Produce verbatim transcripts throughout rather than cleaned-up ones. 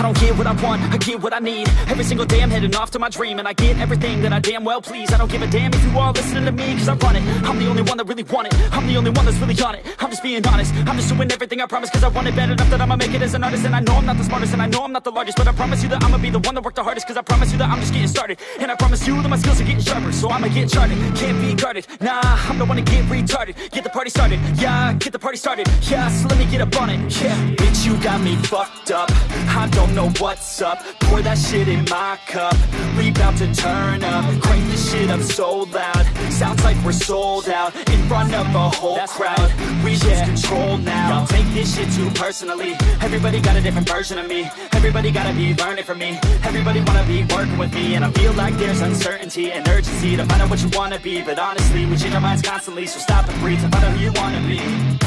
don't get what I want, I get what I need. Every single day I'm heading off to my dream, and I get everything that I damn well please. I don't give a damn if you all listening to me, cause I run it. I'm the only one that really want it, I'm the only one that's really on it. I'm just being honest, I'm just doing everything I promise, cause I want it bad enough that I'ma make it as an artist. And I know I'm not the smartest, and I know I'm not the largest, but I promise you that I'ma be the one that worked the hardest. Cause I promise you that I'm just getting started, and I promise you that my skills are getting sharper. So I'ma get charted, can't be guarded. Nah, I'm the one to get retarded. Get the party started, yeah, get the party started. Yeah, so let me get up on it, yeah. Bitch, you got me fucked up, I don't know what's up. Pour that shit in my cup, we bout to turn up. Crank this shit up so loud, sounds like we're sold out. In front of a whole That's crowd, right. we yeah. lose control now. Y'all take this shit too personally, everybody got a different version of me. Everybody gotta be learning from me, everybody wanna be working with me. And I feel like there's uncertainty and urgency to find out what you wanna be. But honestly, we change our minds constantly, so stop and breathe to find out who you wanna be.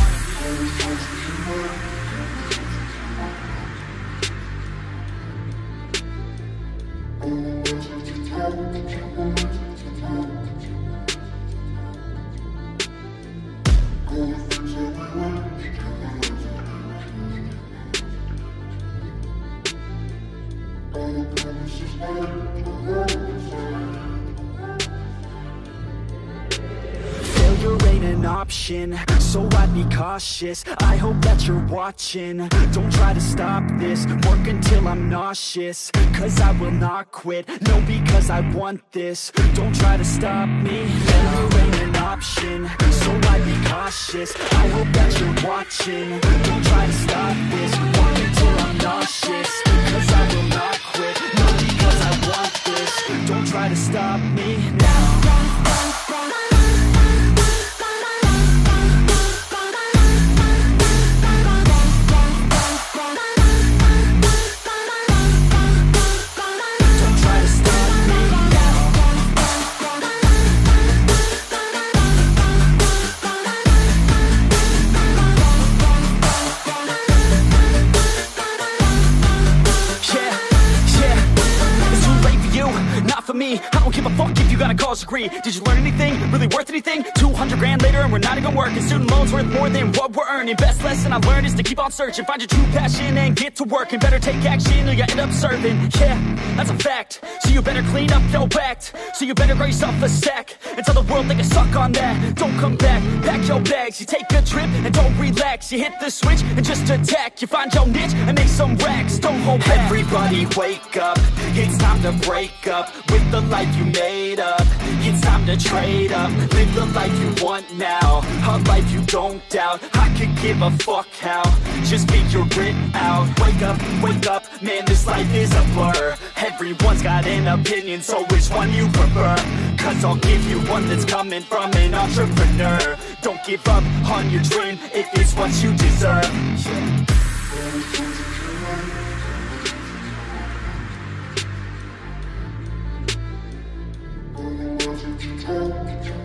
Failure ain't an option, so I'd be cautious. I hope that you're watching, don't try to stop this. Work until I'm nauseous, cause I will not quit. No, because I want this, don't try to stop me. Failure ain't an option, so I'd be cautious. I hope that you're watching, don't try to stop this. Work until I'm nauseous, cause I will not quit. No, because I want this, don't try to stop me now. Me, I don't give a fuck if you got a college degree. Did you learn anything? Really worth anything? two hundred grand later and we're not even working. Student loans worth more than what we're earning. Best lesson I learned is to keep on searching. Find your true passion and get to work. And better take action or you end up serving. Yeah, that's a fact. So you better clean up your act. So you better grow yourself a sack and tell the world they can suck on that. Don't come back, pack your bags. You take a trip and don't relax. You hit the switch and just attack. You find your niche and make some racks. Don't hold back. Everybody wake up, it's time to break up with the life you made up. It's time to trade up, live the life you want now, a life you don't doubt. I could give a fuck how, just figure it out. Wake up, wake up, man, this life is a blur. Everyone's got an opinion, so which one you prefer? Cause I'll give you one that's coming from an entrepreneur. Don't give up on your dream if it's what you deserve. Yeah. Thank you.